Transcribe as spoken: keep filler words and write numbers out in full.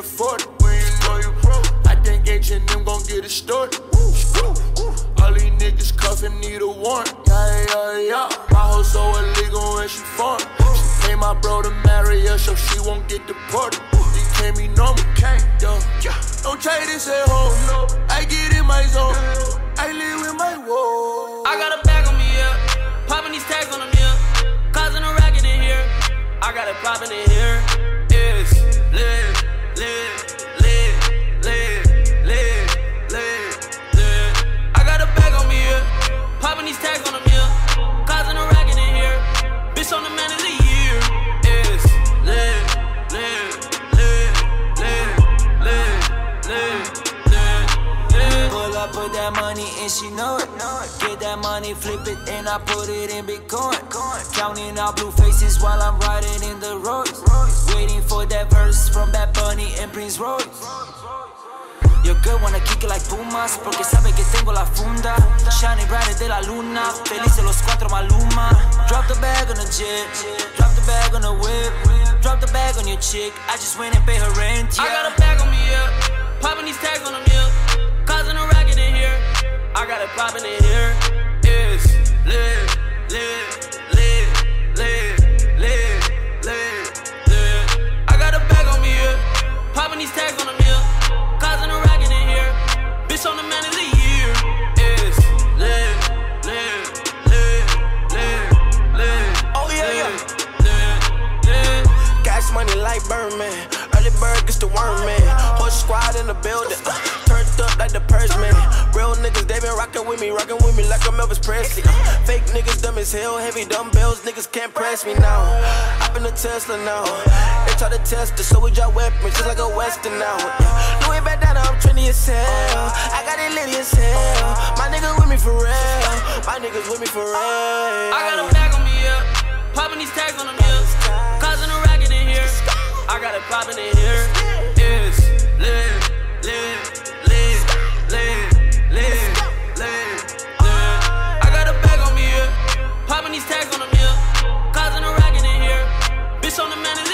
afford it. When you know you broke, I think H and M gon' get it started. All these niggas cuffin' need a warrant. Yeah, yeah, yeah. My hoe so illegal and she foreign. She paid my bro to marry her so she won't get deported. He can't be normal, can't, yo. Don't try this at home, no. I get in my zone. I live with my woe. I got a bag on me, yeah. Popping these tags on them, yeah. Causing a racket in here. I got it popping in here. It's lit, lit, lit, lit, lit, lit, lit. I got a bag on me, yeah. Popping these tags on them, yeah. Causing a racket in here. Bitch on the man of the year. It's lit, lit, lit, lit, lit, lit, lit, lit. Pull up, put that money and she know it. Get that money, flip it, and I put it in Bitcoin. Counting out blue faces while I'm riding in the Royce. Waiting for that verse from Bad Bunny and Prince Royce. Yo girl wanna kick it like Pumas, porque sabe que tengo la funda. Shining brighter de la luna, felices los cuatro Maluma. Drop the bag on the jet, drop the bag on the whip, drop the bag on your chick. I just went and paid her rent, yeah. I got a bag on me, yeah. Popping these tags on them, yeah. Causing a racket in here. I got it popping in here. It's lit, lit, lit, lit, lit, lit, lit. I got a bag on me, yeah. Popping these tags on them, yeah. Causing a racket in here. Bitch on the man of the year. It's lit, lit, lit, lit, lit. Oh yeah, lit, yeah. Lit, lit. Gas money like Birdman. Early bird gets the worm, man. Whole squad in the building. Uh, turned up like the purse, man. Real niggas, they been rockin' with me, rockin' with me like I'm Elvis Presley. Uh, fake niggas dumb as hell, heavy dumbbells, niggas can't press me now. Hop in the Tesla now. They try to test us, so we drop weapons just like a Western now. Yeah. Louis bandana, I'm trendy as hell. I got it litty as hell. My niggas with me for real. My niggas with me for real. I got a bag on me, yeah. Popping these tags on them, yeah. Causing a racket in here. I got it popping in here. It's lit, lit, lit, lit, lit, lit, lit. I got a bag on me, yeah. Popping these tags on them, yeah. Causing a racket in here. Bitch on the man.